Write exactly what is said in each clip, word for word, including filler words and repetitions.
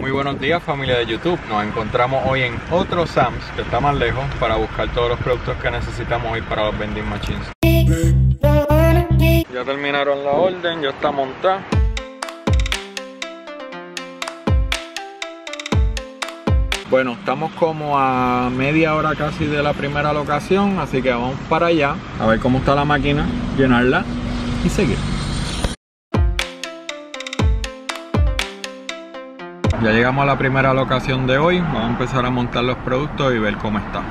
Muy buenos días, familia de YouTube. Nos encontramos hoy en otro Sam's que está más lejos para buscar todos los productos que necesitamos hoy para los vending machines. Ya terminaron la orden, ya está montada. Bueno, estamos como a media hora casi de la primera locación, así que vamos para allá a ver cómo está la máquina, llenarla y seguir. Ya llegamos a la primera locación de hoy, vamos a empezar a montar los productos y ver cómo está.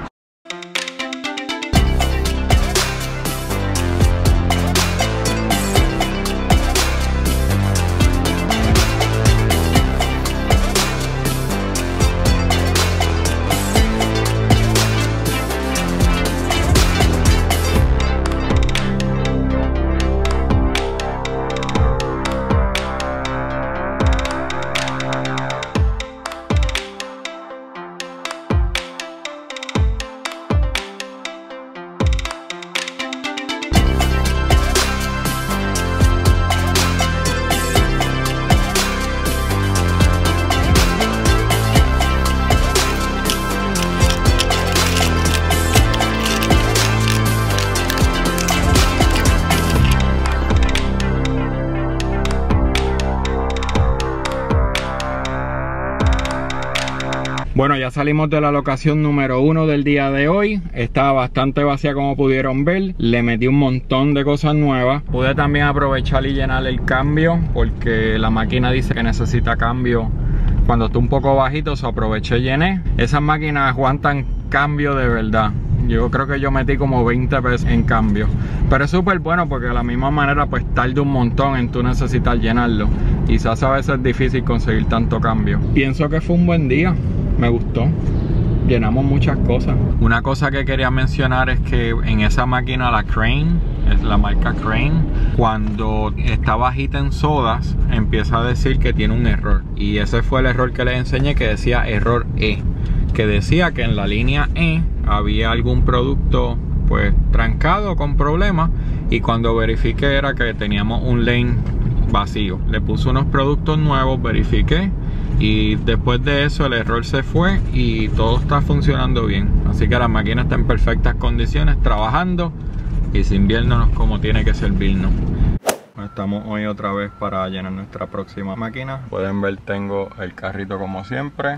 Bueno, ya salimos de la locación número uno del día de hoy. Estaba bastante vacía, como pudieron ver. Le metí un montón de cosas nuevas. Pude también aprovechar y llenar el cambio, porque la máquina dice que necesita cambio cuando está un poco bajito. Se aproveché y llené. Esas máquinas aguantan cambio de verdad. Yo creo que yo metí como veinte pesos en cambio. Pero es súper bueno porque de la misma manera pues tarda un montón en tú necesitar llenarlo. Quizás a veces es difícil conseguir tanto cambio. Pienso que fue un buen día. Me gustó, llenamos muchas cosas. Una cosa que quería mencionar es que en esa máquina, la Crane, es la marca Crane, cuando está bajita en sodas empieza a decir que tiene un error, y ese fue el error que les enseñé, que decía error E, que decía que en la línea E había algún producto pues trancado con problemas, y cuando verifiqué era que teníamos un lane vacío. Le puse unos productos nuevos, verifiqué, y después de eso el error se fue y todo está funcionando bien. Así que la máquina está en perfectas condiciones, trabajando y sirviéndonos como tiene que servirnos. Estamos hoy otra vez para llenar nuestra próxima máquina. Pueden ver, tengo el carrito como siempre,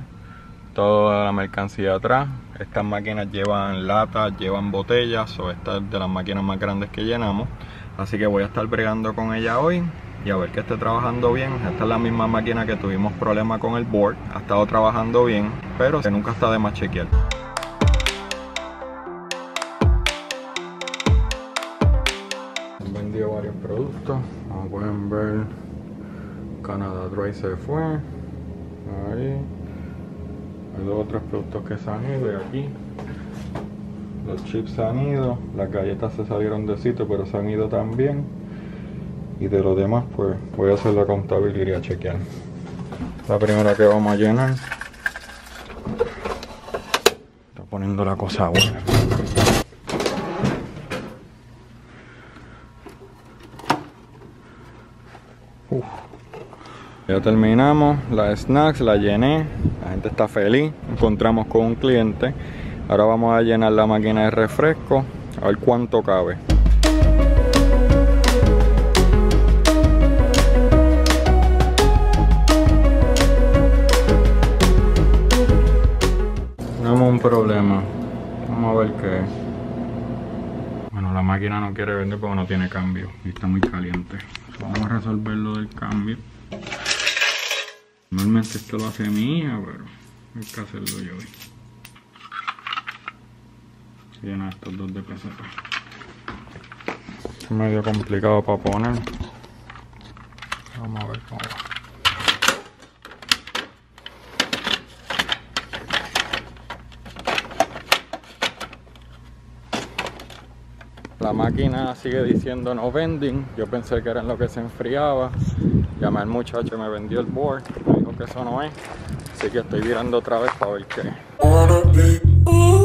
toda la mercancía atrás. Estas máquinas llevan latas, llevan botellas, o esta es de las máquinas más grandes que llenamos. Así que voy a estar bregando con ella hoy y a ver que esté trabajando bien. Esta es la misma máquina que tuvimos problemas con el board. Ha estado trabajando bien, pero que nunca está de más chequear. Han vendido varios productos. Como pueden ver, Canada Dry se fue. Ahí. Hay dos otros productos que se han ido y aquí. Los chips se han ido. Las galletas se salieron de sitio, pero se han ido también. Y de lo demás pues voy a hacer la contabilidad y a chequear. La primera que vamos a llenar. Está poniendo la cosa buena. Uf. Ya terminamos la snacks, la llené. La gente está feliz. Encontramos con un cliente. Ahora vamos a llenar la máquina de refresco. A ver cuánto cabe. Un problema, vamos a ver qué es. Bueno, la máquina no quiere vender porque no tiene cambio y está muy caliente. Vamos a resolver lo del cambio. Normalmente esto lo hace mi hija, pero hay que hacerlo yo hoy. Llena estos dos de pesetas. Es medio complicado para poner. Vamos a ver cómo va. La máquina sigue diciendo no vending. Yo pensé que era en lo que se enfriaba. Llamé al muchacho, me vendió el board. Me dijo que eso no es. Así que estoy virando otra vez para ver qué.